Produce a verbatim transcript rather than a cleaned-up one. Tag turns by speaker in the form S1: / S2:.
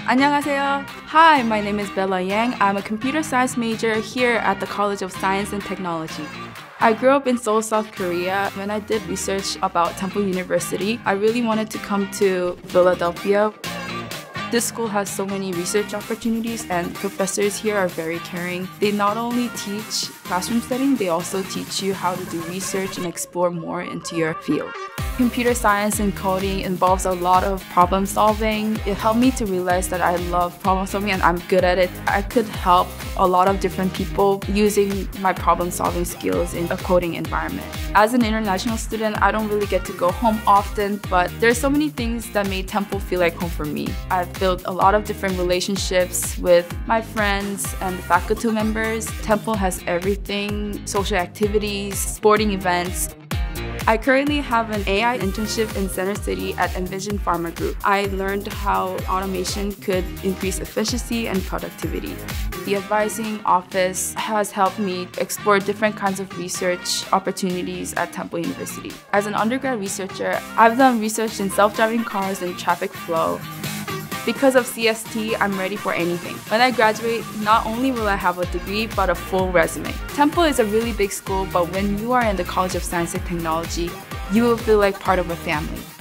S1: 안녕하세요. Hi, my name is Bella Yang. I'm a computer science major here at the College of Science and Technology. I grew up in Seoul, South Korea. When I did research about Temple University, I really wanted to come to Philadelphia. This school has so many research opportunities and professors here are very caring. They not only teach classroom setting, they also teach you how to do research and explore more into your field. Computer science and coding involves a lot of problem solving. It helped me to realize that I love problem solving and I'm good at it. I could help a lot of different people using my problem solving skills in a coding environment. As an international student, I don't really get to go home often, but there's so many things that made Temple feel like home for me. I've built a lot of different relationships with my friends and faculty members. Temple has everything, social activities, sporting events. I currently have an A I internship in Center City at Envision Pharma Group. I learned how automation could increase efficiency and productivity. The advising office has helped me explore different kinds of research opportunities at Temple University. As an undergrad researcher, I've done research in self-driving cars and traffic flow. Because of C S T, I'm ready for anything. When I graduate, not only will I have a degree, but a full resume. Temple is a really big school, but when you are in the College of Science and Technology, you will feel like part of a family.